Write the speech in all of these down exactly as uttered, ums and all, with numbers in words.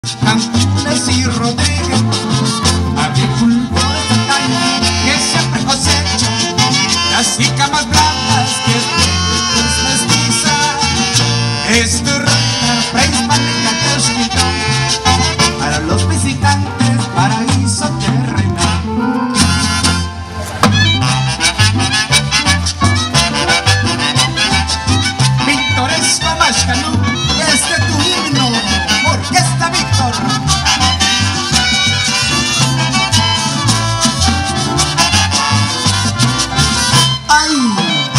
Cantunes y Rodríguez, agricultores de caña que siempre cosechan las jícamas blancas que es mestiza. Es terrena prehispánica de Esquitán, para los visitantes paraíso terrenal. Pintoresco Maxcalú, este tu himno, Orquesta Víctor. ¡Ay!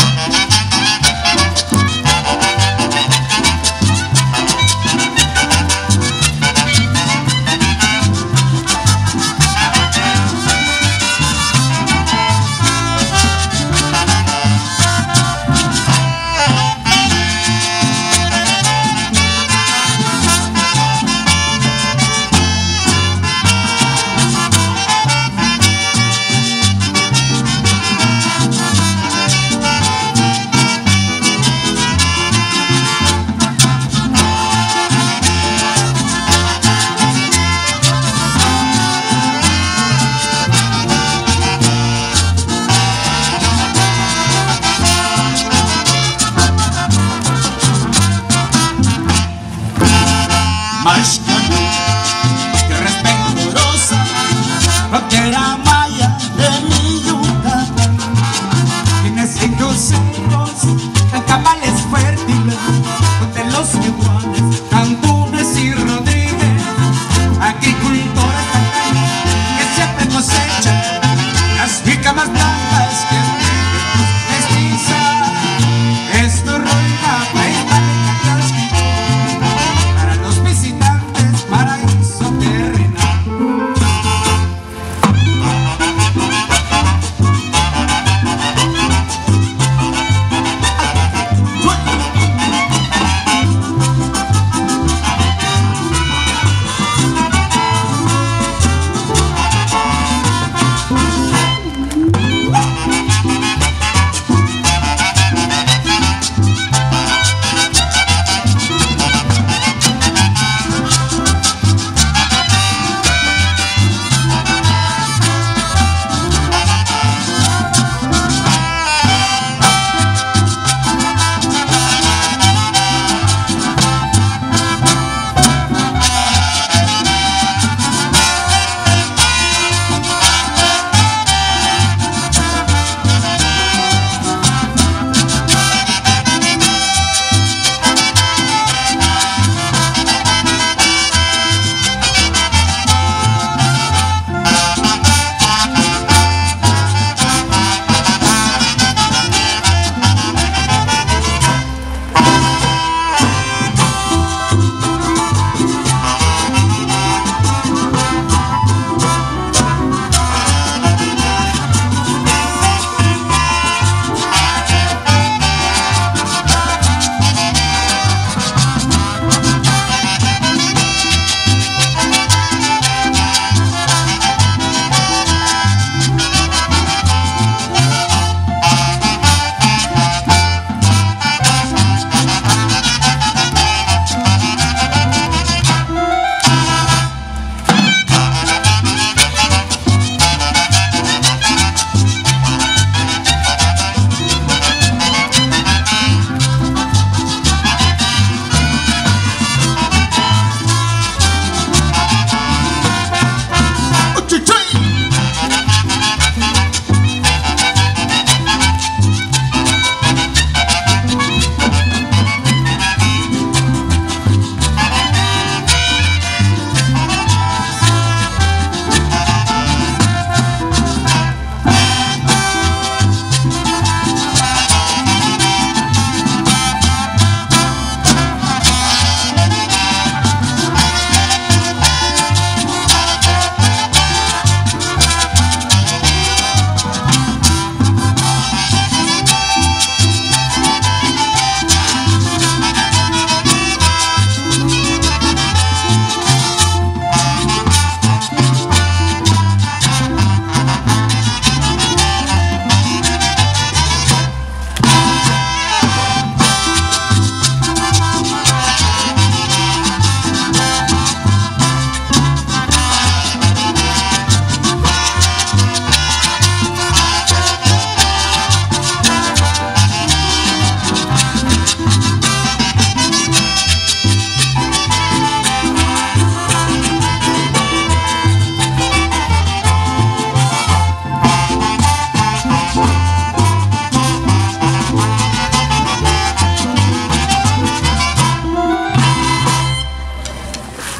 Maxcalú, que respetuosa, rockera maya de mi Yucatán. Tiene cinco cerros, en cabales fértiles, donde los iguales, Cantunes y Rodríguez, agricultores de caña que siempre cosechan las jícamas blancas que es mestiza. Esto ruina prehispánica de Esquitán, para los visitantes paraíso terrenal.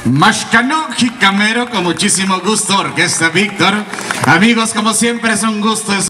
Mashcano Jicamero, con muchísimo gusto, Orquesta Víctor. Amigos, como siempre es un gusto.